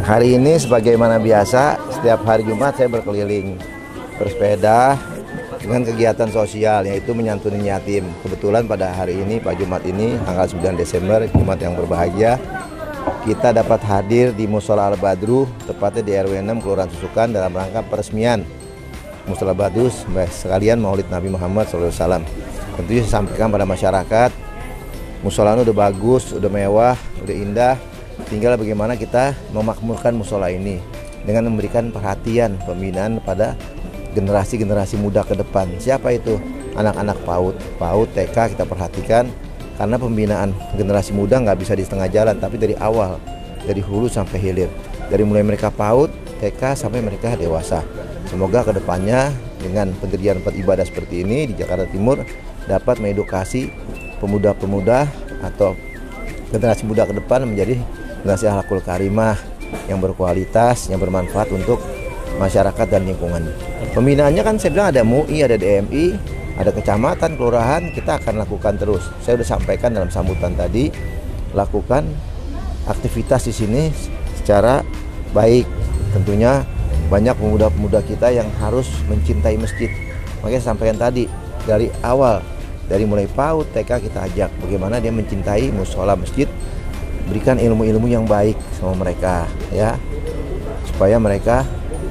Hari ini sebagaimana biasa, setiap hari Jumat saya berkeliling bersepeda dengan kegiatan sosial, yaitu menyantuni yatim. Kebetulan pada hari ini, Pak Jumat ini, tanggal 9 Desember, Jumat yang berbahagia, kita dapat hadir di Mushola Al-Badru, tepatnya di RW 6 Kelurahan Susukan, dalam rangka peresmian Mushola Al-Badru sekalian Maulid Nabi Muhammad SAW. Tentunya saya sampaikan pada masyarakat, mushola udah bagus, udah mewah, udah indah. Tinggal bagaimana kita memakmurkan mushola ini dengan memberikan perhatian pembinaan pada generasi-generasi muda ke depan. Siapa itu? Anak-anak PAUD, TK kita perhatikan, karena pembinaan generasi muda nggak bisa di setengah jalan, tapi dari awal, dari hulu sampai hilir, dari mulai mereka PAUD, TK sampai mereka dewasa. Semoga kedepannya dengan pendirian tempat ibadah seperti ini di Jakarta Timur dapat mengedukasi pemuda-pemuda atau generasi muda ke depan menjadi generasi akhlakul karimah yang berkualitas, yang bermanfaat untuk masyarakat dan lingkungan. Pembinaannya kan saya bilang ada MUI, ada DMI, ada kecamatan, kelurahan, kita akan lakukan terus. Saya sudah sampaikan dalam sambutan tadi, lakukan aktivitas di sini secara baik. Tentunya banyak pemuda-pemuda kita yang harus mencintai masjid. Makanya saya sampaikan tadi, dari awal, dari mulai PAUD, TK kita ajak bagaimana dia mencintai mushola masjid, berikan ilmu-ilmu yang baik sama mereka, ya, supaya mereka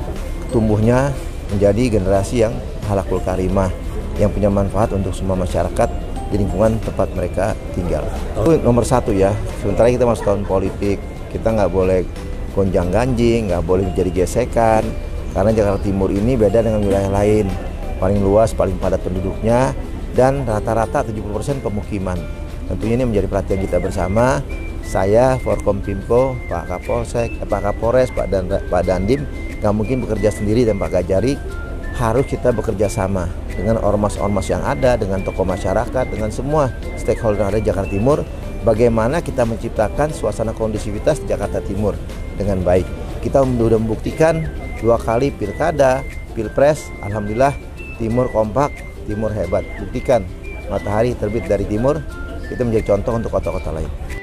tumbuhnya menjadi generasi yang akhlakul karimah, yang punya manfaat untuk semua masyarakat di lingkungan tempat mereka tinggal. Itu nomor satu ya. Sementara kita masuk tahun politik, kita nggak boleh gonjang-ganjing, nggak boleh menjadi gesekan, karena Jakarta Timur ini beda dengan wilayah lain, paling luas, paling padat penduduknya, dan rata-rata 70% pemukiman. Tentunya ini menjadi perhatian kita bersama. Saya, Forkompimko, Pak Kapolsek, Pak Kapolres, Pak Dandim, nggak mungkin bekerja sendiri, dan Pak Gajari, harus kita bekerja sama dengan ormas-ormas yang ada, dengan tokoh masyarakat, dengan semua stakeholder yang ada di Jakarta Timur. Bagaimana kita menciptakan suasana kondisivitas di Jakarta Timur dengan baik. Kita sudah membuktikan 2 kali pilkada, pilpres, alhamdulillah Timur kompak, Timur hebat. Buktikan matahari terbit dari timur, itu menjadi contoh untuk kota-kota lain.